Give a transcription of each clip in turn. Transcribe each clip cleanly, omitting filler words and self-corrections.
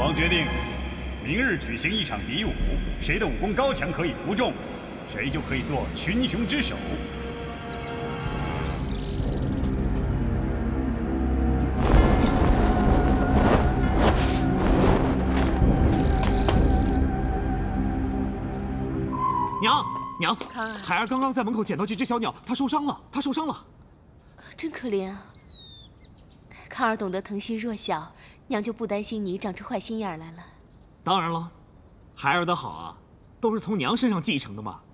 王决定，明日举行一场比武，谁的武功高强可以服众，谁就可以做群雄之首。 娘，孩儿刚刚在门口捡到这只小鸟，它受伤了， 真可怜啊！康儿懂得疼惜弱小，娘就不担心你长出坏心眼来了。 当然了，孩儿的好啊，都是从娘身上继承的嘛。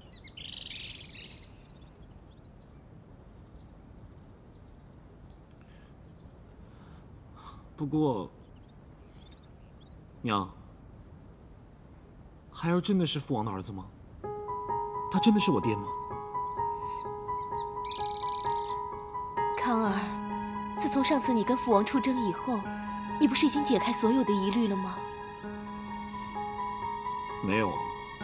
不过，娘，孩儿真的是父王的儿子吗？ 他真的是我爹吗？ 康儿，自从上次你跟父王出征以后，你不是已经解开所有的疑虑了吗？ 没有啊。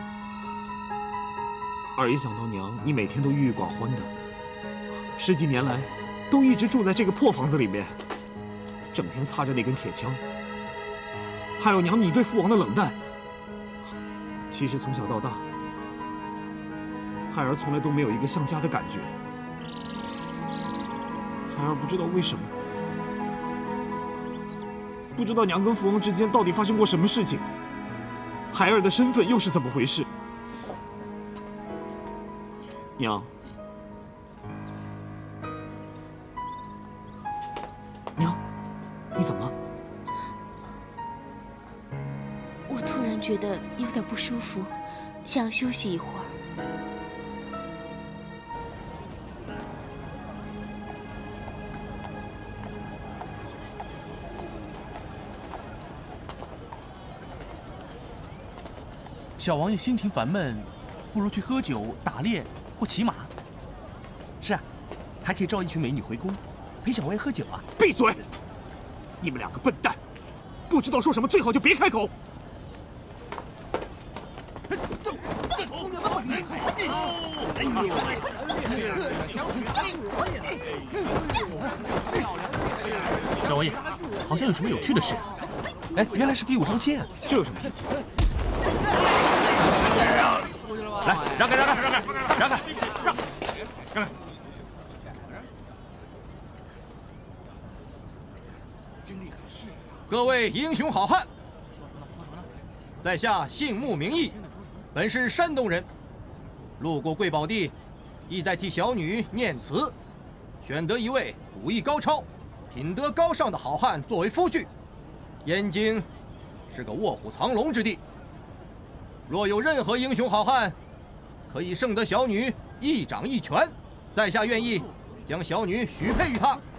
二爷想到娘，你每天都郁郁寡欢的，10几年来，都一直住在这个破房子里面，整天擦着那根铁枪。还有娘，你对父王的冷淡。其实从小到大。 孩儿从来都没有一个像家的感觉。孩儿不知道为什么，不知道娘跟父王之间到底发生过什么事情，孩儿的身份又是怎么回事？娘，娘，你怎么了？ 我突然觉得有点不舒服，想要休息一会儿。 小王爷心情烦闷，不如去喝酒、打猎或骑马。是啊，还可以召一群美女回宫，陪小王爷喝酒啊！ 闭嘴！你们两个笨蛋，不知道说什么，最好就别开口。 小王爷，好像有什么有趣的事。哎，原来是比武招亲啊！ 这有什么稀奇？ 来，让开，让开！ 各位英雄好汉，在下姓穆名义，本是山东人，路过贵宝地，意在替小女念词，选得一位武艺高超、品德高尚的好汉作为夫婿。燕京是个卧虎藏龙之地，若有任何英雄好汉， 可以胜得小女一掌一拳，在下愿意将小女许配于他。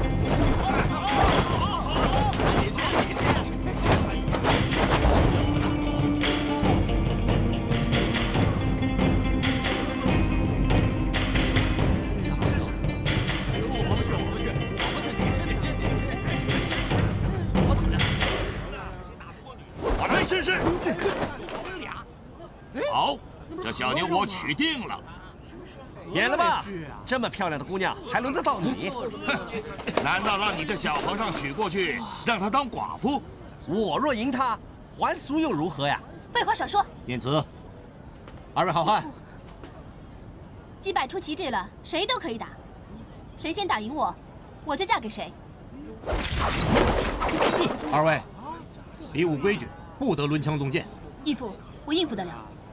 来试试。好。 这小妞我娶定了， 演了吧？这么漂亮的姑娘，还轮得到你？ 难道让你这小皇上娶过去，让她当寡妇？ 我若赢她，还俗又如何呀？ 废话少说。 念慈，二位好汉， 鸡摆出旗帜了，谁都可以打，谁先打赢我，我就嫁给谁。 二位，比武规矩，不得抡枪纵剑。 义父，我应付得了。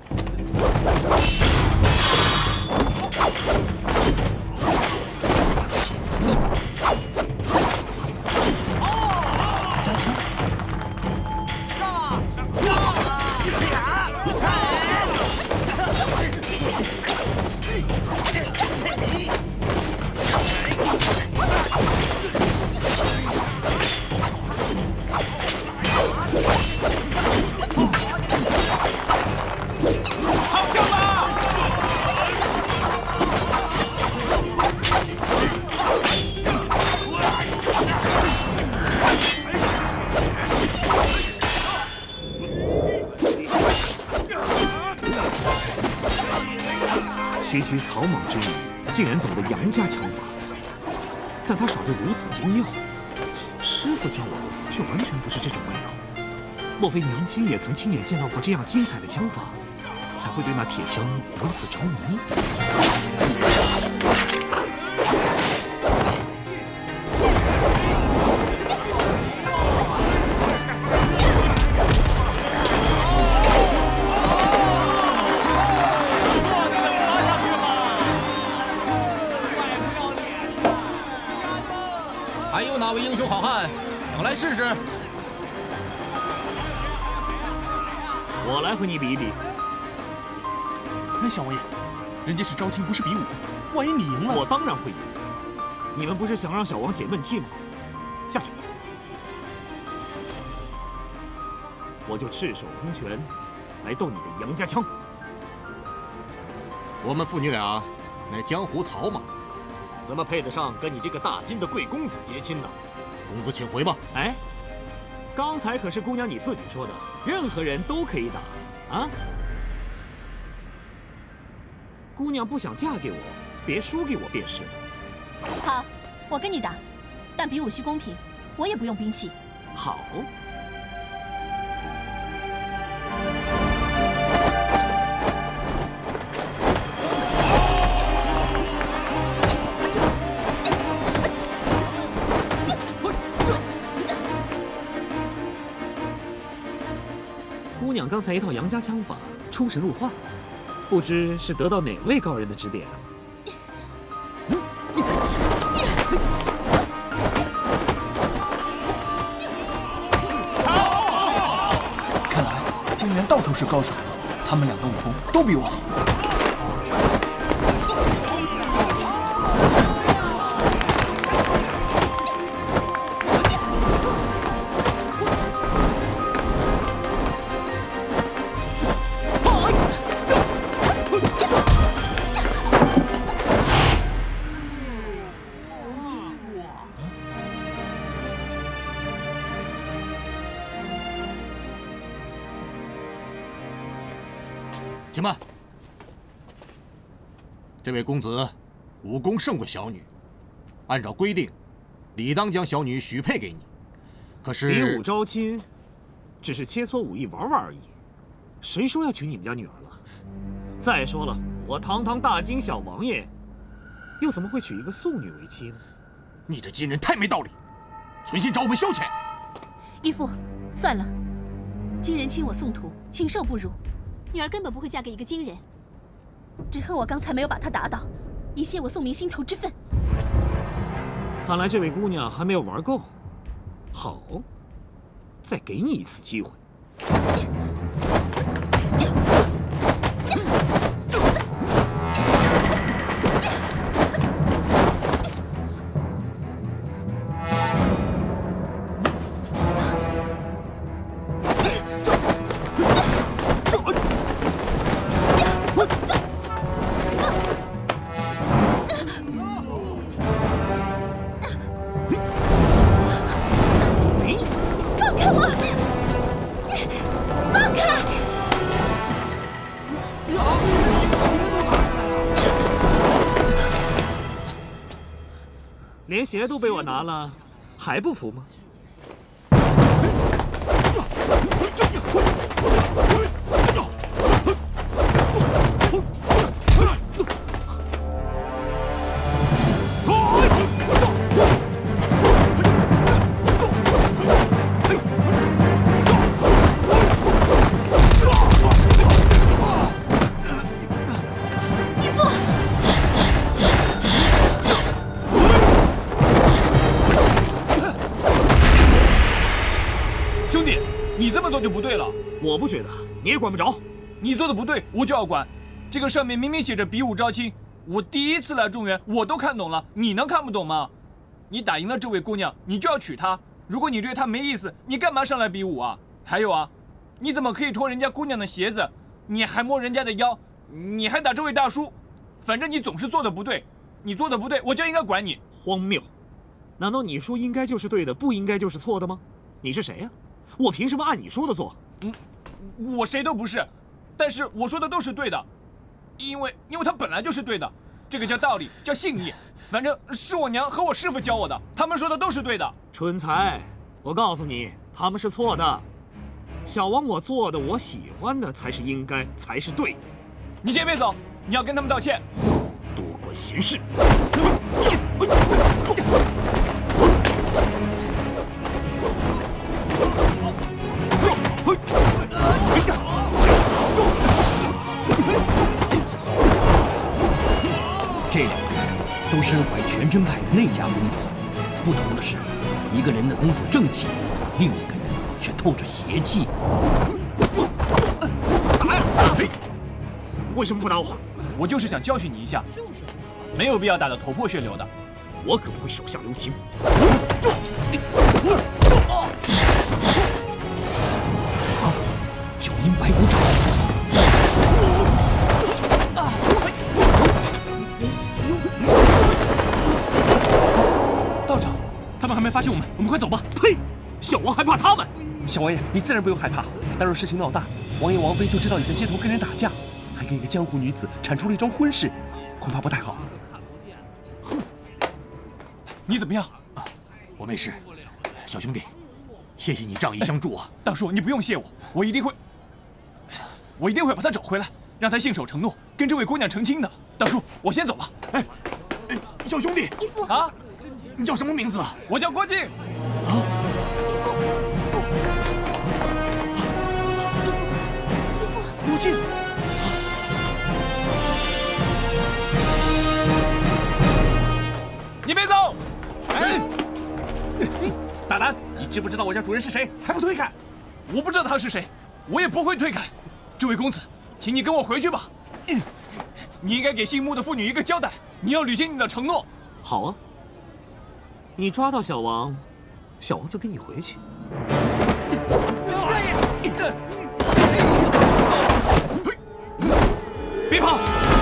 区区草莽之女，竟然懂得杨家枪法，但她耍得如此精妙，师傅教我却完全不是这种味道。 莫非娘亲也曾亲眼见到过这样精彩的枪法，才会对那铁枪如此着迷？ 还有哪位英雄好汉想来试试？ 我来和你比一比。 哎，小王爷，人家是招亲，不是比武，万一你赢了， 我当然会赢。你们不是想让小王解闷气吗？下去，我就赤手空拳来斗你的杨家枪。 我们父女俩乃江湖草莽，怎么配得上跟你这个大金的贵公子结亲呢？公子请回吧。 哎，刚才可是姑娘你自己说的，任何人都可以打啊！姑娘不想嫁给我，别输给我便是了。 好，我跟你打，但比武需公平，我也不用兵器。 好。姑娘刚才一套杨家枪法出神入化，不知是得到哪位高人的指点。 看来中原到处是高手，他们俩的武功都比我好。 且慢，这位公子武功胜过小女，按照规定，理当将小女许配给你。可是比武招亲，只是切磋武艺玩玩而已，谁说要娶你们家女儿了？再说了，我堂堂大金小王爷，又怎么会娶一个素女为妻呢？ 你这金人太没道理，存心找我们消遣。 义父，算了，金人亲我宋土，禽兽不如。女儿根本不会嫁给一个金人，只恨我刚才没有把她打倒，以泄我宋明心头之愤。 看来这位姑娘还没有玩够。好，再给你一次机会。连鞋都被我拿了，还不服吗？ 就不对了。 我不觉得，你也管不着。 你做的不对，我就要管。这个上面明明写着比武招亲，我第一次来中原，我都看懂了，你能看不懂吗？你打赢了这位姑娘，你就要娶她。如果你对她没意思，你干嘛上来比武啊？还有啊，你怎么可以脱人家姑娘的鞋子？你还摸人家的腰，你还打这位大叔？反正你总是做的不对，你做的不对，我就应该管你。 荒谬！难道你说应该就是对的，不应该就是错的吗？你是谁呀？我凭什么按你说的做？ 我谁都不是，但是我说的都是对的，因为他本来就是对的，这个叫道理，叫信义。反正是我娘和我师父教我的，他们说的都是对的。 春才，我告诉你，他们是错的。 小王，我做的我喜欢的才是应该，才是对的。 你先别走，你要跟他们道歉。 多管闲事！ 这两个人都身怀全真派的内家功夫，不同的是，一个人的功夫正气，另一个人却透着邪气。 打呀！为什么不打我？ 我就是想教训你一下，没有必要打得头破血流的。 我可不会手下留情。 九阴白骨爪。 道长，他们还没发现我们，我们快走吧。 呸！小王还怕他们？ 小王爷，你自然不用害怕。待若事情闹大，王爷王妃就知道你在街头跟人打架，还跟一个江湖女子铲出了一桩婚事，恐怕不太好。你怎么样？ 我没事，小兄弟，谢谢你仗义相助啊！ 大叔，你不用谢我，我一定会把他找回来，让他信守承诺，跟这位姑娘成亲的。大叔，我先走了。 哎，小兄弟， 义父啊， 你叫什么名字？ 我叫郭靖。 郭靖。 你别走！ 哎，大胆！你知不知道我家主人是谁？还不退开！ 我不知道他是谁，我也不会退开。这位公子，请你跟我回去吧。你应该给姓穆的妇女一个交代，你要履行你的承诺。 好啊，你抓到小王，小王就跟你回去。 别跑！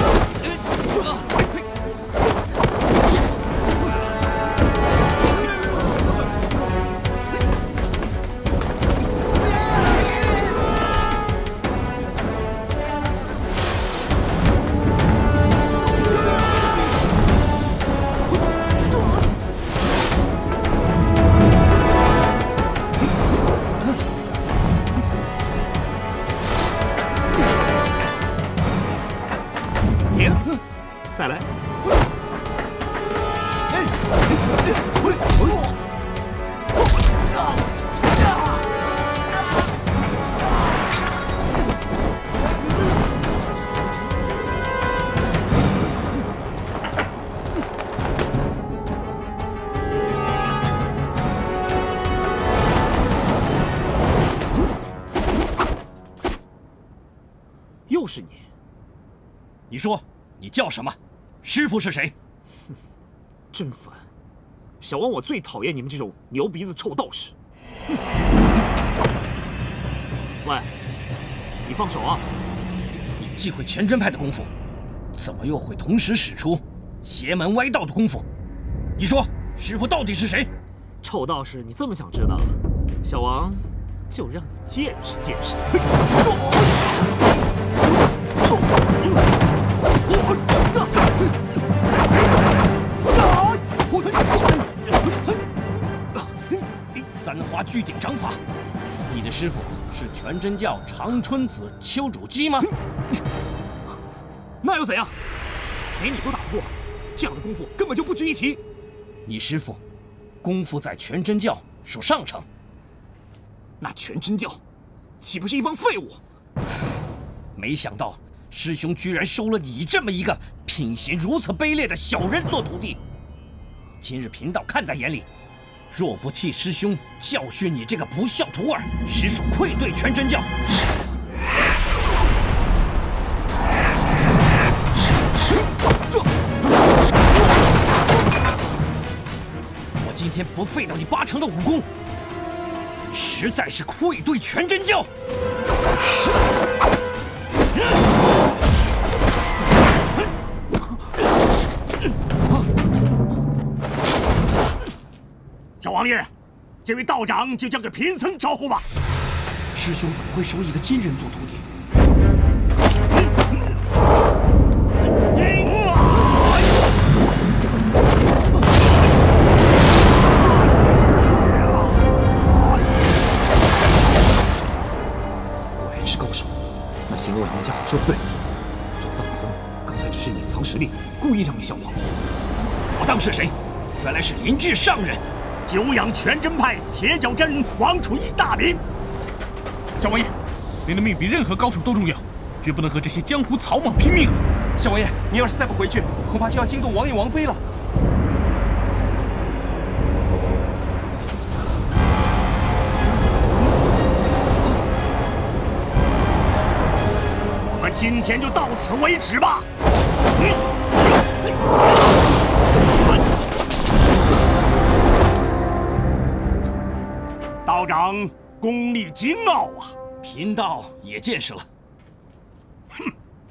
再来！又是你！ 你说，你叫什么？师傅是谁？ 真烦！小王，我最讨厌你们这种牛鼻子臭道士。喂，你放手啊！ 你既会全真派的功夫，怎么又会同时使出邪门歪道的功夫？你说，师傅到底是谁？ 臭道士，你这么想知道？小王，就让你见识见识。 三花聚顶掌法，你的师傅是全真教长春子丘主基吗？ 那又怎样？连你都打不过，这样的功夫根本就不值一提。 你师傅功夫在全真教属上乘， 那全真教岂不是一帮废物？ 没想到师兄居然收了你这么一个品行如此卑劣的小人做徒弟。今日贫道看在眼里，若不替师兄教训你这个不孝徒儿，实属愧对全真教。我今天不废掉你8成的武功，实在是愧对全真教。 小王爷，这位道长就交给贫僧招呼吧。 师兄怎么会收一个金人做徒弟？ 景欧阳的家伙说的对，这藏僧刚才只是隐藏实力，故意让给小王。 我当是谁？原来是林志上人。 久仰全真派铁脚真人王楚一大名。 小王爷，您的命比任何高手都重要，绝不能和这些江湖草莽拼命啊！小王爷，您要是再不回去，恐怕就要惊动王爷王妃了。 我们今天就到此为止吧。道长功力精奥啊！ 贫道也见识了。 哼！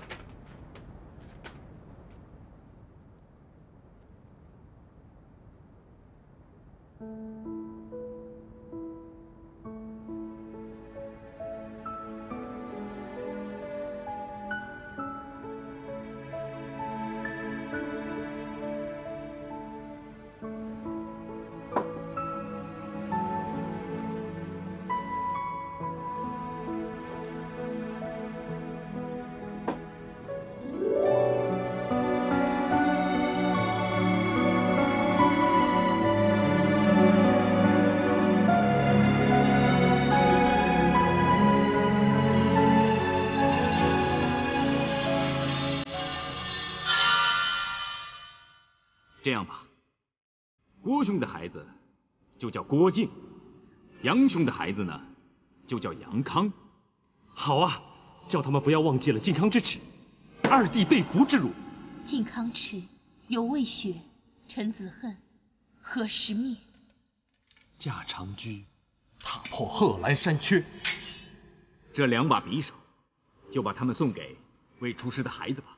这样吧，郭兄的孩子就叫郭靖，杨兄的孩子呢就叫杨康。好啊，叫他们不要忘记了靖康之耻，二弟被俘之辱。 靖康耻，犹未雪；臣子恨，何时灭？ 驾长车，踏破贺兰山缺。这2把匕首，就把他们送给未出师的孩子吧。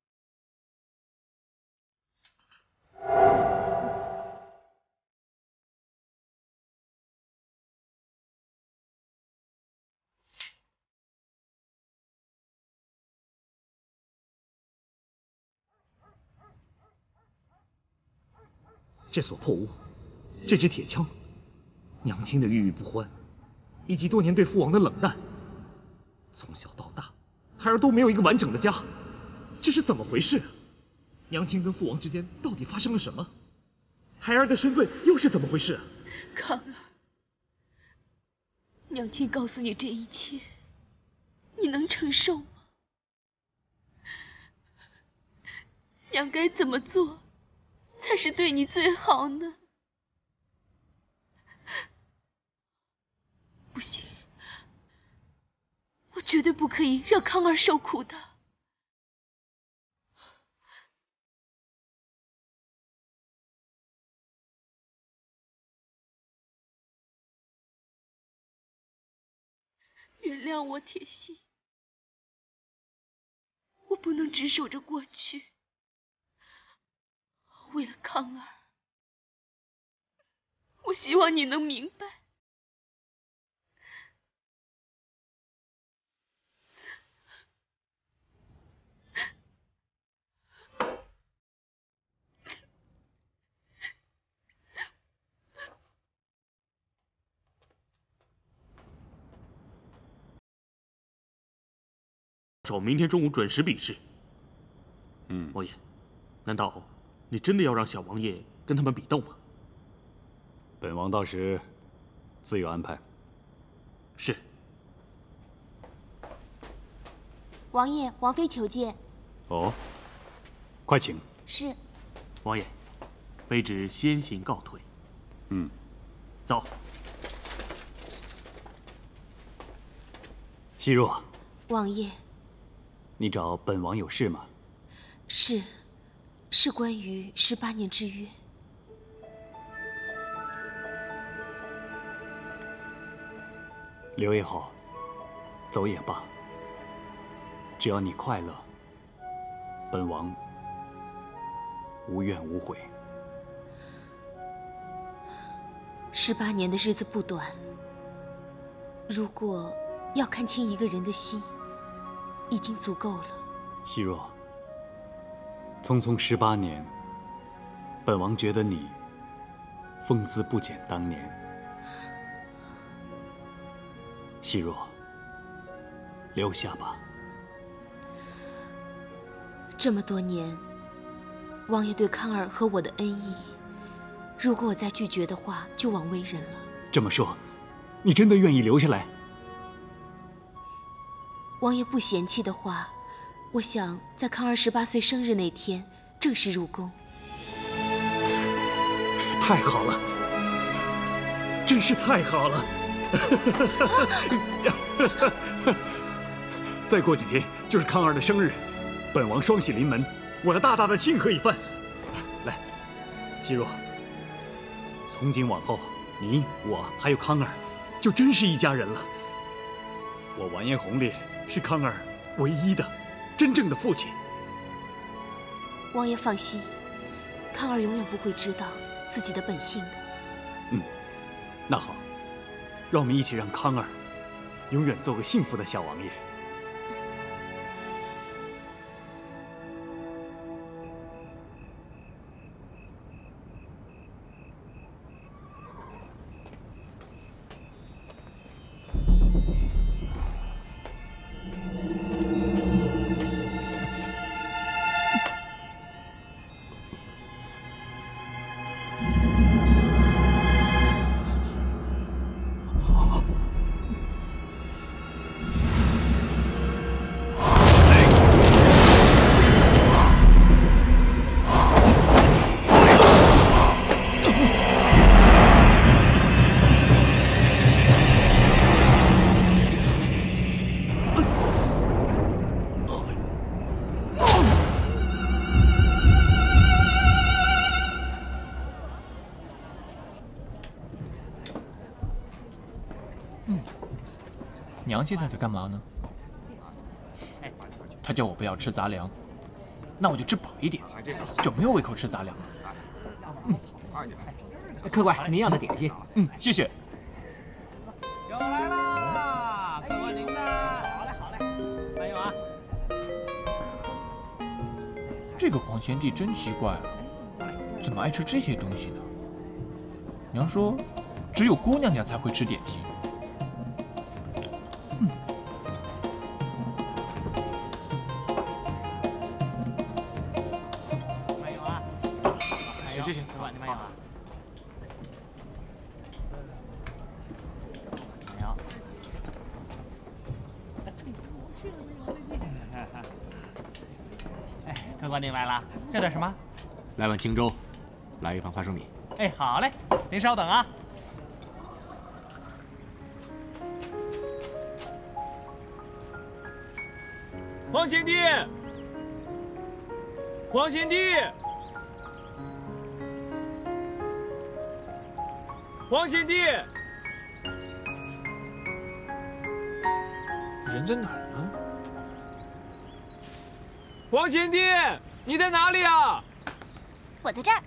这所破屋，这支铁枪，娘亲的郁郁不欢，以及多年对父王的冷淡，从小到大，孩儿都没有一个完整的家，这是怎么回事？娘亲跟父王之间到底发生了什么？孩儿的身份又是怎么回事？ 康儿，娘亲告诉你这一切，你能承受吗？娘该怎么做才是对你最好呢？不行，我绝对不可以让康儿受苦的。原谅我，铁心，我不能只守着过去。为了康儿，我希望你能明白。 手明天中午准时比试。王爷，难道你真的要让小王爷跟他们比斗吗？ 本王到时自有安排。 是。 王爷，王妃求见。 哦，快请。 是。 王爷，卑职先行告退。走。 羲若。 王爷。 你找本王有事吗？ 是关于18年之约。 留也好，走也罢，只要你快乐，本王无怨无悔。 18年的日子不短，如果要看清一个人的心，已经足够了。 羲若，匆匆18年，本王觉得你风姿不减当年。羲若，留下吧。 这么多年，王爷对康儿和我的恩义，如果我再拒绝的话，就枉为人了。 这么说，你真的愿意留下来？ 王爷不嫌弃的话，我想在康儿18岁生日那天正式入宫。 太好了，真是太好了！再过几天就是康儿的生日，本王双喜临门，我要大大的庆贺一番。来，希若，从今往后，你我还有康儿，就真是一家人了。我完颜洪烈是康儿唯一的、真正的父亲。 王爷放心，康儿永远不会知道自己的本性的。 那好，让我们一起让康儿永远做个幸福的小王爷。 娘现在在干嘛呢？她叫我不要吃杂粮，那我就吃饱一点，就没有胃口吃杂粮了。 客官，您要的点心。 谢谢。 酒来啦，客官您的。好嘞，好嘞，慢用啊。 这个黄贤弟真奇怪啊，怎么爱吃这些东西呢？娘说，只有姑娘家才会吃点心。 行，客官，你慢用啊。慢用。哎，客官您来了，要点什么？ 来碗清粥，来一盘花生米。 哎，好嘞，您稍等啊。 黄贤弟，黄贤弟。黄贤弟，人在哪儿呢？黄贤弟，你在哪里啊？ 我在这儿。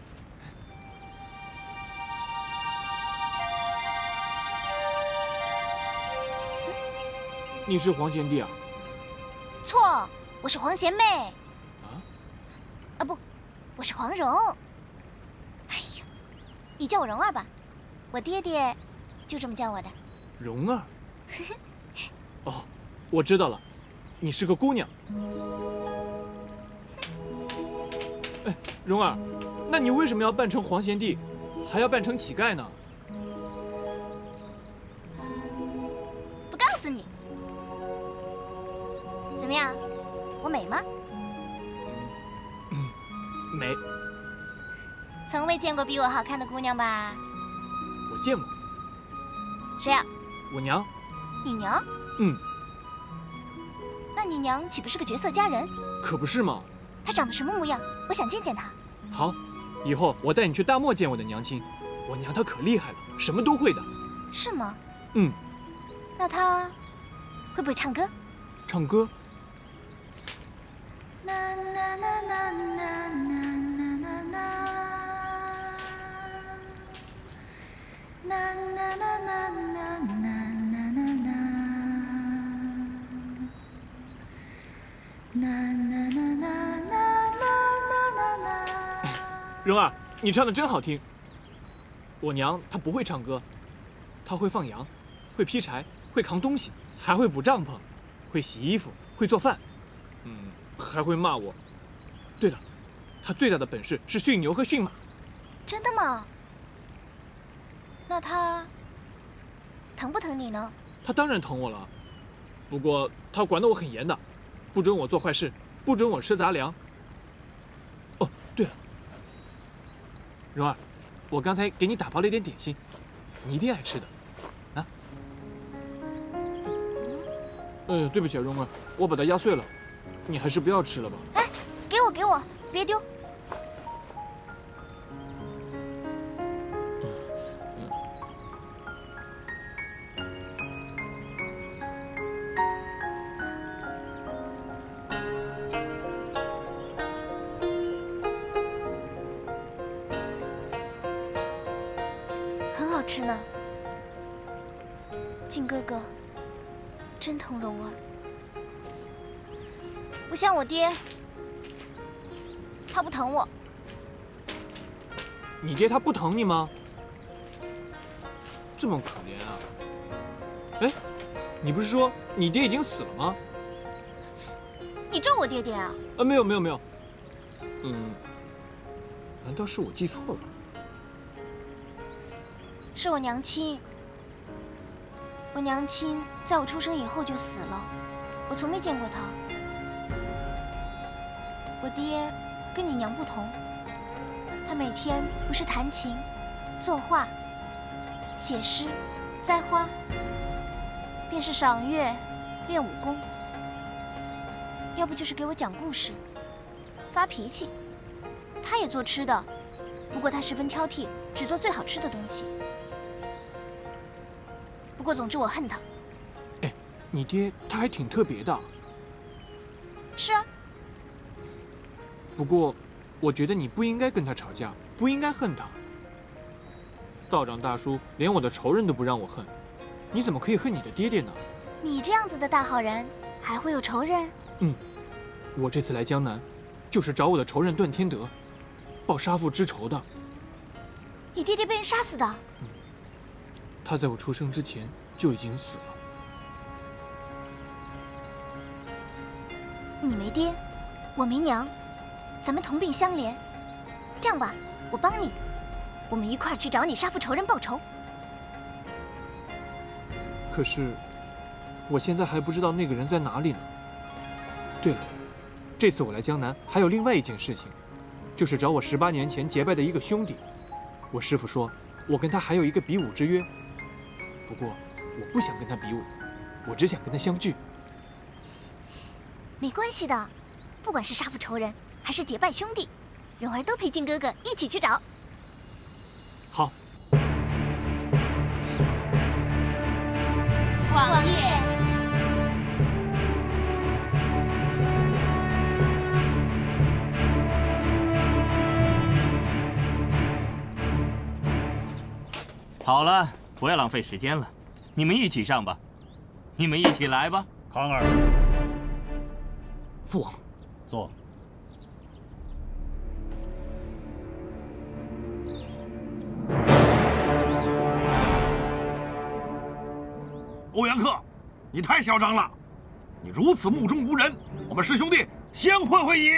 你是黄贤弟啊？ 错，我是黄贤妹。啊不，我是黄蓉。哎呀，你叫我蓉儿吧。我爹爹就这么叫我的。 蓉儿。哦，我知道了，你是个姑娘。哎，蓉儿，那你为什么要扮成黄贤弟，还要扮成乞丐呢？ 不告诉你。怎么样，我美吗？ 美。 从未见过比我好看的姑娘吧？ 我见过。 谁呀？ 我娘。 你娘？那你娘岂不是个绝色佳人？ 可不是嘛。 她长得什么模样？我想见见她。 好，以后我带你去大漠见我的娘亲。我娘她可厉害了，什么都会的。 是吗？ 那她会不会唱歌？ 唱歌？蓉儿，你唱的真好听。我娘她不会唱歌，她会放羊，会劈柴，会扛东西，还会补帐篷，会洗衣服，会做饭，还会骂我对了，他最大的本事是驯牛和驯马。 真的吗？那他疼不疼你呢？ 他当然疼我了，不过他管得我很严的，不准我做坏事，不准我吃杂粮。哦，对了，蓉儿，我刚才给你打包了一点点心，你一定爱吃的。啊？对不起啊，蓉儿，我把它压碎了，你还是不要吃了吧。 哎，给我，别丢。吃呢，靖哥哥真疼蓉儿，不像我爹，他不疼我。 你爹他不疼你吗？这么可怜啊！哎，你不是说你爹已经死了吗？ 你咒我爹爹啊？ 没有。难道是我记错了？ 是我娘亲。我娘亲在我出生以后就死了，我从没见过她。我爹跟你娘不同，他每天不是弹琴、作画、写诗、栽花，便是赏月、练武功，要不就是给我讲故事、发脾气。他也做吃的，不过他十分挑剔，只做最好吃的东西。不过总之我恨他。 哎，你爹他还挺特别的。 是啊。 不过，我觉得你不应该跟他吵架，不应该恨他。道长大叔连我的仇人都不让我恨，你怎么可以恨你的爹爹呢？ 你这样子的大好人，还会有仇人？ 我这次来江南，就是找我的仇人段天德，报杀父之仇的。 你爹爹被人杀死的？ 他在我出生之前就已经死了。 你没爹，我没娘，咱们同病相怜。这样吧，我帮你，我们一块儿去找你杀父仇人报仇。 可是，我现在还不知道那个人在哪里呢。对了，这次我来江南还有另外一件事情，就是找我18年前结拜的一个兄弟。我师父说，我跟他还有一个比武之约。不过，我不想跟他比武，我只想跟他相聚。 没关系的，不管是杀父仇人，还是结拜兄弟，蓉儿都陪靖哥哥一起去找。 好。 王爷。 好了，不要浪费时间了，你们一起上吧，你们一起来吧。 康儿， 父王， 坐。 欧阳克，你太嚣张了！你如此目中无人，我们师兄弟先会会你。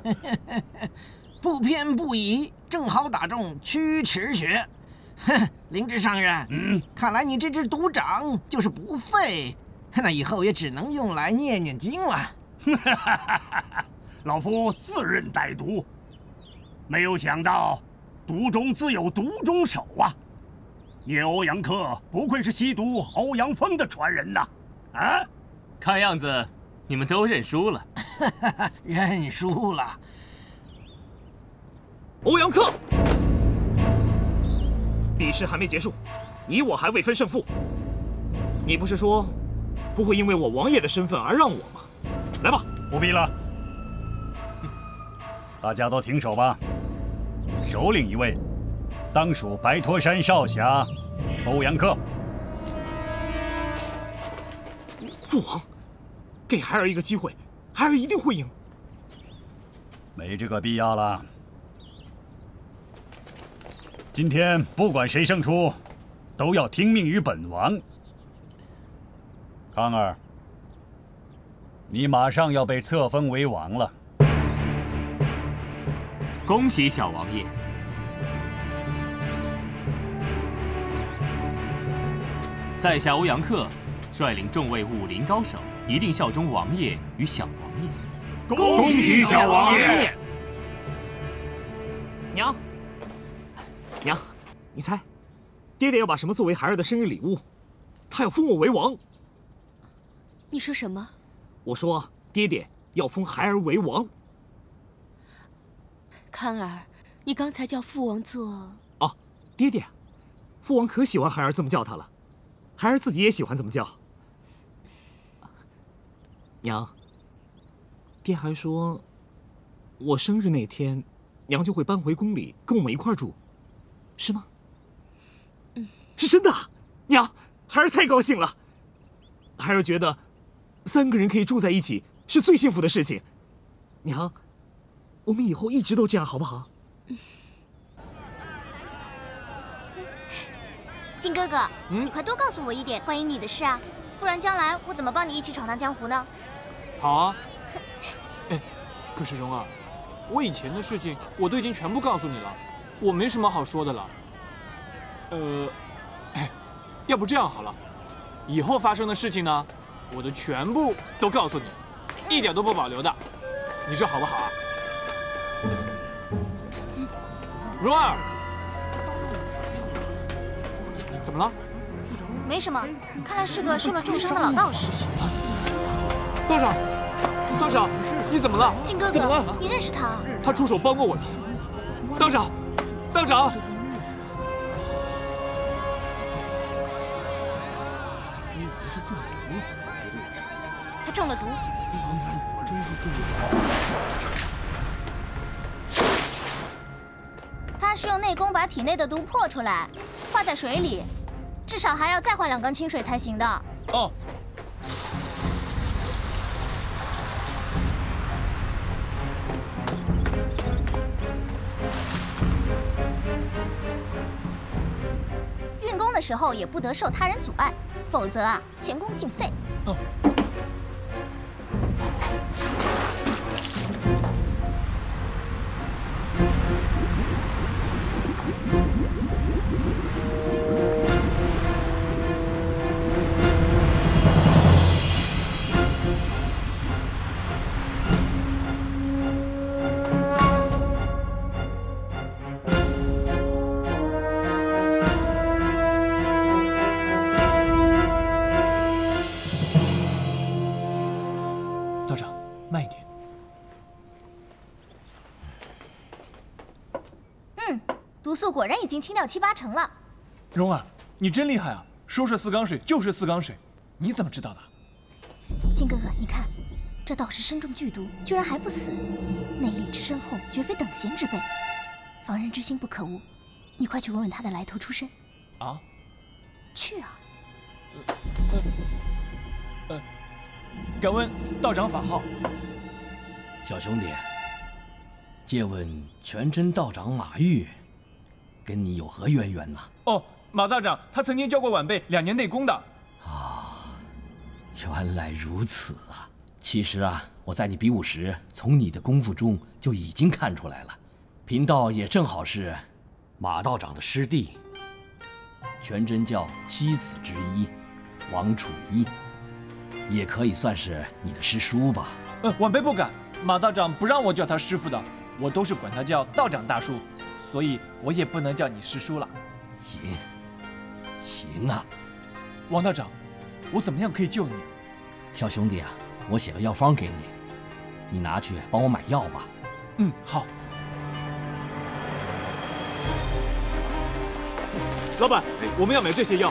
不偏不倚，正好打中曲池穴。哼，灵芝上人，看来你这只毒掌就是不废，那以后也只能用来念念经了。 老夫自认歹毒，没有想到毒中自有毒中手啊！你欧阳克不愧是吸毒欧阳锋的传人呐！啊， 看样子你们都认输了。 认输了。 欧阳克。 比试还没结束，你我还未分胜负。你不是说不会因为我王爷的身份而让我吗？来吧， 不必了，大家都停手吧。首领一位，当属白驼山少侠欧阳克。 父王，给孩儿一个机会，孩儿一定会赢。 没这个必要了。 今天不管谁胜出，都要听命于本王。康儿，你马上要被册封为王了。 恭喜小王爷！在下欧阳克，率领众位武林高手，一定效忠王爷与小王爷。 恭喜小王爷！ 娘。 娘，你猜，爹爹要把什么作为孩儿的生日礼物？他要封我为王。 你说什么？ 我说，爹爹要封孩儿为王。 康儿，你刚才叫父王做…… 哦，爹爹，父王可喜欢孩儿这么叫他了，孩儿自己也喜欢这么叫。娘，爹还说，我生日那天，娘就会搬回宫里跟我们一块儿住。 是吗？是真的，娘，孩儿太高兴了。孩儿觉得，3个人可以住在一起是最幸福的事情。娘，我们以后一直都这样，好不好？ 靖哥哥，你快多告诉我一点关于你的事啊，不然将来我怎么帮你一起闯荡江湖呢？ 好啊。哎，可是蓉儿，我以前的事情我都已经全部告诉你了。 我没什么好说的了。哎，要不这样好了，以后发生的事情呢，我都全部都告诉你，一点都不保留的。你说好不好啊？蓉儿，怎么了？ 没什么，看来是个受了重伤的老道士。 道长，道长，你怎么了？ 靖哥哥， 怎么了？ 你认识他？ 他出手帮过我的。道长。 道长， 他中了毒。 我真是中了毒。 他是用内功把体内的毒破出来，化在水里，至少还要再换2缸清水才行的。 哦。 运功的时候也不得受他人阻碍，否则啊，前功尽废。哦。毒素果然已经清掉7、8成了。 蓉儿，你真厉害啊！说是4缸水就是4缸水，你怎么知道的？ 靖哥哥，你看，这道士身中剧毒，居然还不死，内力之深厚，绝非等闲之辈。防人之心不可无，你快去问问他的来头出身。 啊？ 去啊！ 敢问道长法号？ 小兄弟，借问全真道长马玉，跟你有何渊源呢？ 哦，马道长，他曾经教过晚辈2年内功的。 啊，原来如此啊！其实啊， 我在你比武时，从你的功夫中就已经看出来了。贫道也正好是马道长的师弟，全真教七子之一，王楚一，也可以算是你的师叔吧。 晚辈不敢，马道长不让我叫他师傅的，我都是管他叫道长大叔，所以我也不能叫你师叔了。 行啊， 王道长，我怎么样可以救你？ 小兄弟啊，我写个药方给你，你拿去帮我买药吧。 好。 老板，我们要买这些药。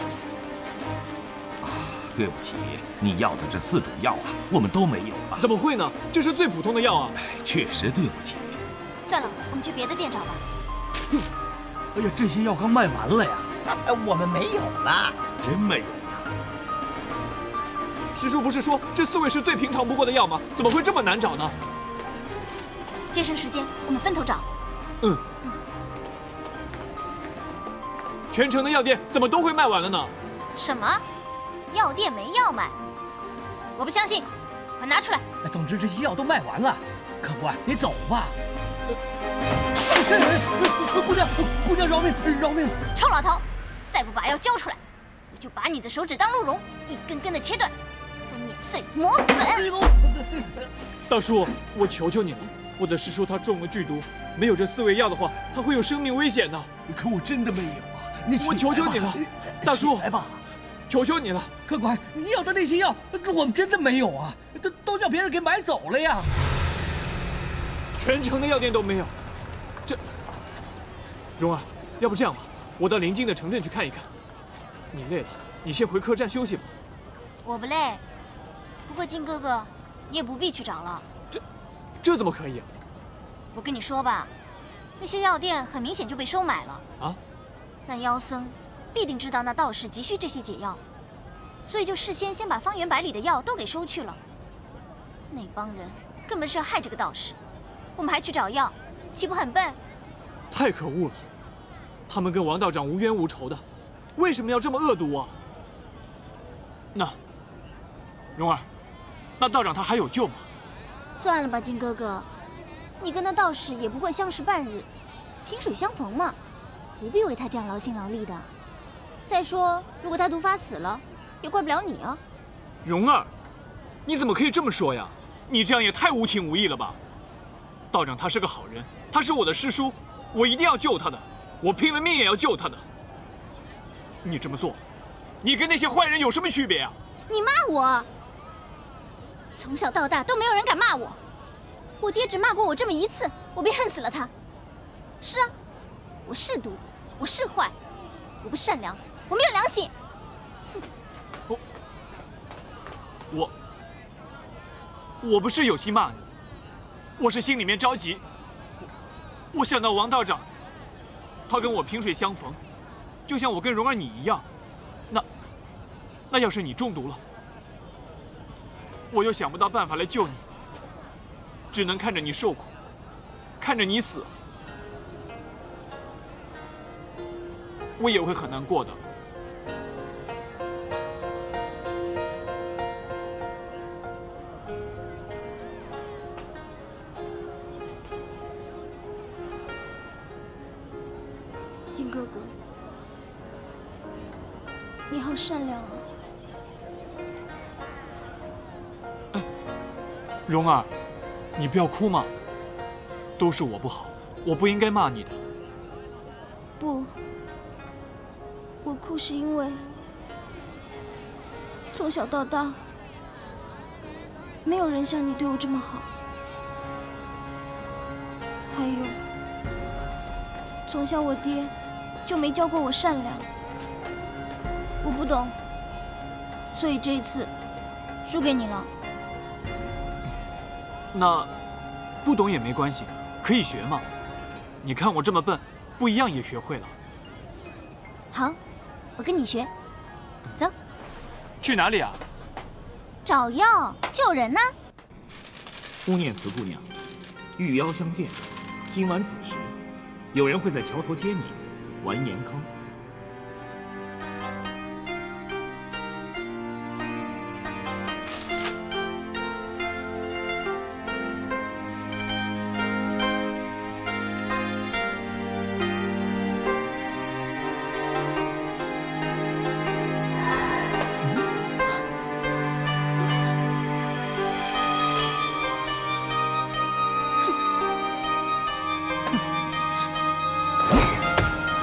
对不起，你要的这4种药啊，我们都没有啊。 怎么会呢？这是最普通的药啊。 确实对不起。 算了，我们去别的店找吧。 哎呀，这些药刚卖完了呀。 我们没有了。 真没有。 师叔不是说这4味是最平常不过的药吗？怎么会这么难找呢？ 节省时间，我们分头找。 全城的药店怎么都会卖完了呢？ 什么？药店没药卖？我不相信，快拿出来！ 总之这些药都卖完了，客官你走吧。姑娘饶命饶命！ 臭老头，再不把药交出来，我就把你的手指当鹿茸，一根根的切断，再碾碎磨粉。 大叔，我求求你了，我的师叔他中了剧毒，没有这4味药的话，他会有生命危险的。 可我真的没有啊！ 我求求你了，大叔， 来吧， 求求你了。 客官，你要的那些药，我们真的没有啊，都叫别人给买走了呀。 全城的药店都没有，这……蓉儿，要不这样吧，我到临近的城镇去看一看。你累了，你先回客栈休息吧。 我不累，不过金哥哥，你也不必去找了。 这怎么可以啊？ 我跟你说吧，那些药店很明显就被收买了啊。那妖僧必定知道那道士急需这些解药，所以就事先把方圆百里的药都给收去了。那帮人根本是要害这个道士，我们还去找药，岂不很笨？ 太可恶了！他们跟王道长无冤无仇的，为什么要这么恶毒啊？那，蓉儿，那道长他还有救吗？ 算了吧，金哥哥，你跟那道士也不过相识半日，萍水相逢嘛，不必为他这样劳心劳力的。再说，如果他毒发死了，也怪不了你啊。 蓉儿，你怎么可以这么说呀？你这样也太无情无义了吧！道长他是个好人，他是我的师叔，我一定要救他的，我拼了命也要救他的。你这么做，你跟那些坏人有什么区别啊？ 你骂我？从小到大都没有人敢骂我，我爹只骂过我这么一次，我便恨死了他。是啊，我是毒，我是坏，我不善良，我没有良心。 我不是有心骂你，我是心里面着急。我想到王道长，他跟我萍水相逢，就像我跟蓉儿你一样。那要是你中毒了，我又想不到办法来救你，只能看着你受苦，看着你死，我也会很难过的。 金哥哥，你好善良啊！ 蓉儿，你不要哭嘛，都是我不好，我不应该骂你的。 不，我哭是因为从小到大，没有人像你对我这么好。还有，从小我爹就没教过我善良，我不懂，所以这一次输给你了。 那不懂也没关系，可以学嘛。你看我这么笨，不一样也学会了。 好，我跟你学。走。 去哪里啊？ 找药救人呢。 乌念慈姑娘，遇妖相见，今晚子时，有人会在桥头接你，完颜康。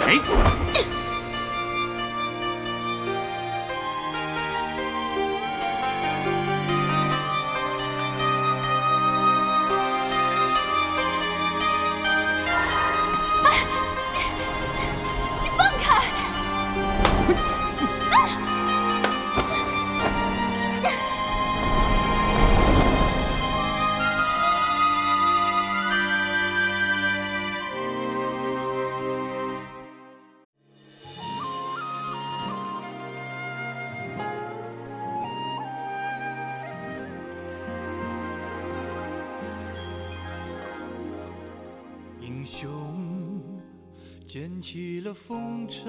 英雄捡起了风尘，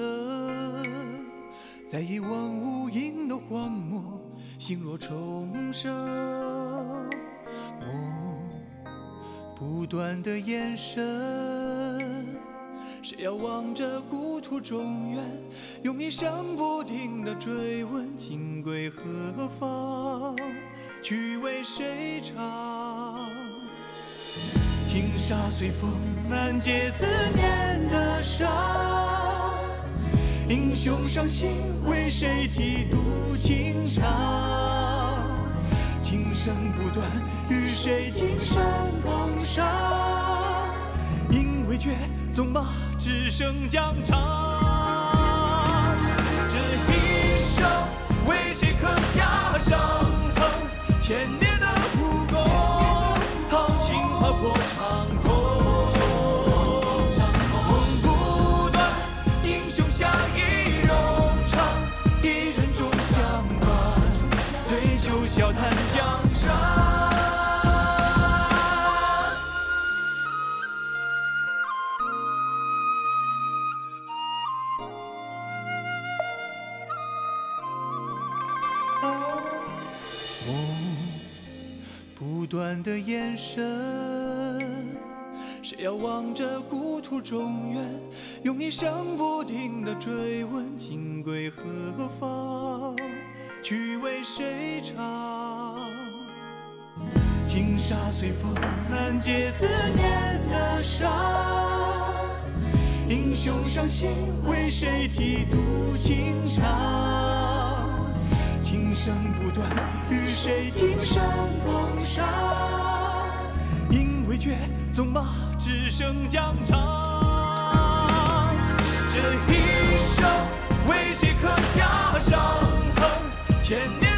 在一望无垠的荒漠，心若重生。梦不断的延伸，谁要望着故土中原，用迷上不停的追问，情归何方，去为谁唱？轻纱随风，难解思念的伤。英雄伤心，为谁几度情长？情深不断，与谁青山岗上？因为绝，纵马只剩疆场。这一生，为谁刻下伤痕？千年的武功，豪情划破长空。梦不断，英雄相依柔肠，一人终相伴，对酒笑谈江山。不断的延伸，谁要望着故土中原，用一生不停的追问，情归何方，去为谁唱？轻纱随风，难解思念的伤。英雄伤心，为谁几度情长？情深不断，与谁青山岗上？因为绝，纵马只剩疆场。这一生，为谁刻下伤痕？千年。